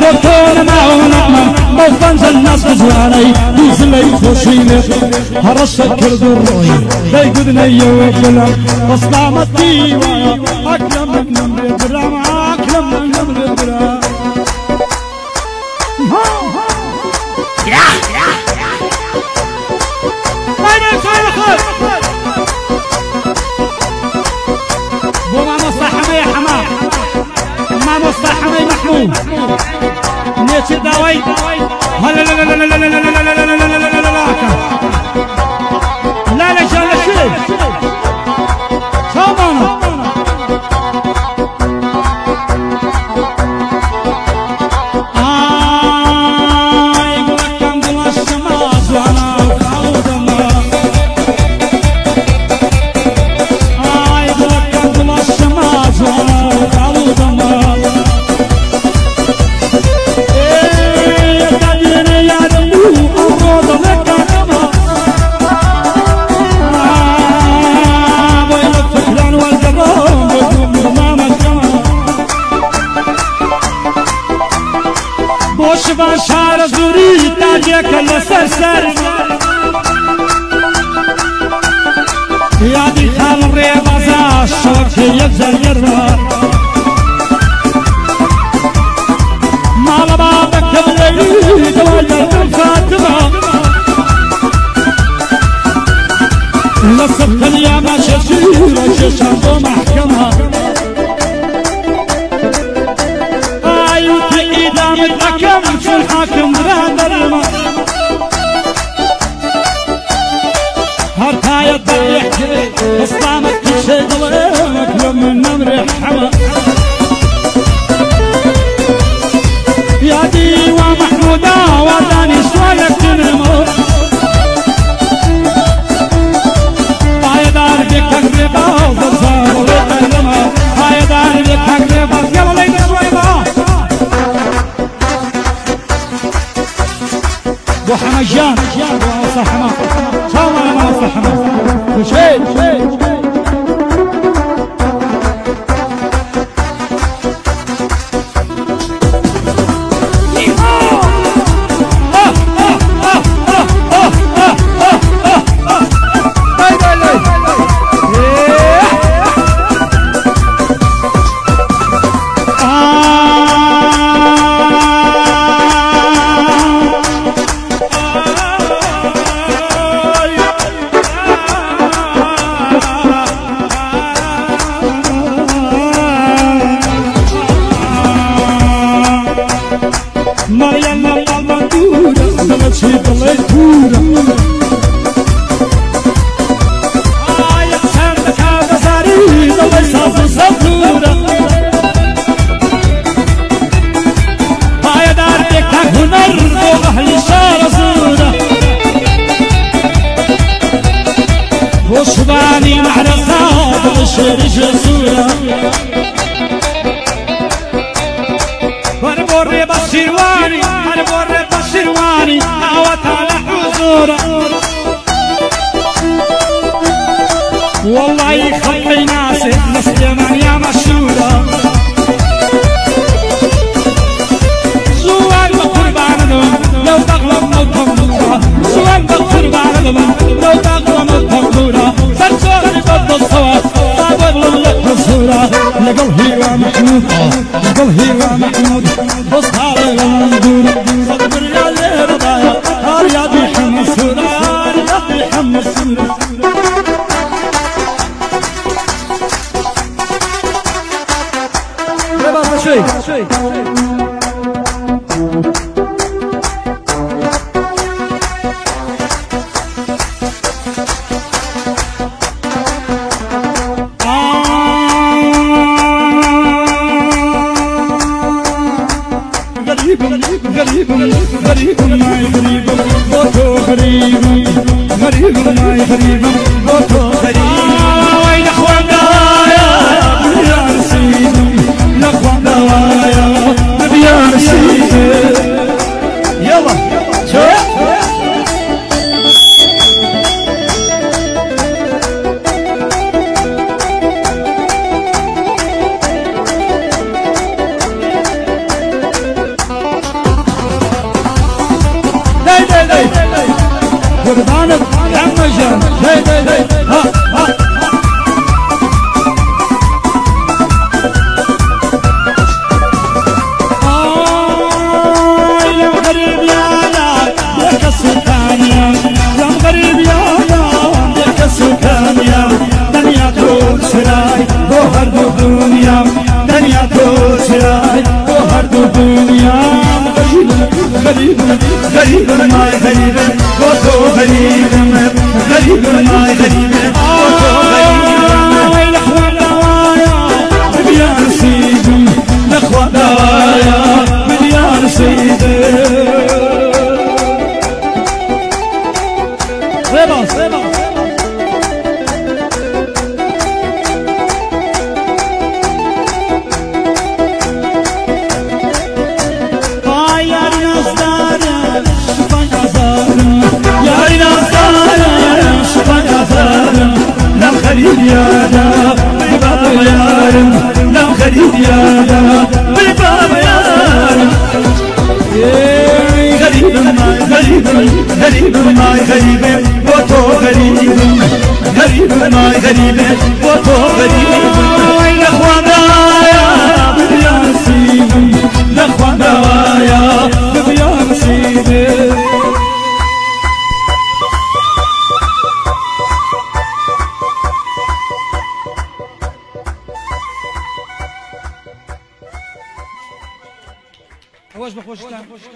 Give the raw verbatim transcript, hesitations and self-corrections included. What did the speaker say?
وكون معوننا موفنز الناس بزواني دوزلي خوشيني هرشت كردو الروي داي قدني وكلا بصنام الديوة أكلم من نمر الدرام أكلم من نمر الدرام بو ما مصطحمي يا حمام ما مصطحمي محمود نيتي داوي هلا لا لا لا لا لا لا لا لا لا لا لا لا لا جال شيء تمام اي وكم بلا الشماس وانا وقاود الله اي وكم بلا الشماس وانا وقاود الله شبان شعر زوري تاجيك لسرسر يا دي خال الرياضة الشوك يبزل يرى ما لبابك بالليل دوالي بالفاتمة لصبت اليوم شجير وششاب محكمة متحكم في الحاكم بهذا الماء هرتا يضل يحكي اسلامك كل شيء ضليمك لما النمر حما يا ديوة محمودة وداني شوالك تنمو هاي دار بك تقريبا وزار ويتكلمها هاي دار بك تقريبا يلا لينا شويبا ابو حمجان ابو صحمه صور ما صحمه وشيء وصباني مع رصاد وشرج صورة وربوري بشيرواني وربوري بشيرواني عوت على حضورة والله يخلي ناسي نسيمان يا مشهورة سؤال بقربان لو تغلب موتهم دورة سؤال بقربان لو تغلب موتهم دورة فرشوني بدو الصواب طابر لك الصورة لقل هيوة محمود لقل هيوة محمود بصهار للمنظورة صدبر يا اللي رضايا هار يا دي حمد صورة هار يا دي حمد صورة شوي غريب غريب ماي غريب بوتو غريب غريب ماي غريب بوتو غريب وين اخوان دوايا يا رسيدي الاخوان دوايا يا رسيدي يلا شوف چرای بو هر دو دنیام دنیا تو چرای بو هر دو دنیام غریب غریب مای غریب بو تو غریبم غریب مای غریب بو تو غریبم لخوا دوایا بديان سيدم لخوا دوایا بديان سيدم سيبا سيبا غريب يا دا بالبابا يارم لا غريب يا دا بالبابا يارم غريب ماي غريب غريب ماي غريب وتو غريب غريب ماي غريب وتو غريب لخوانا يا بديان سيدم لخوانا يا بديان سيدم خوش بخوشتن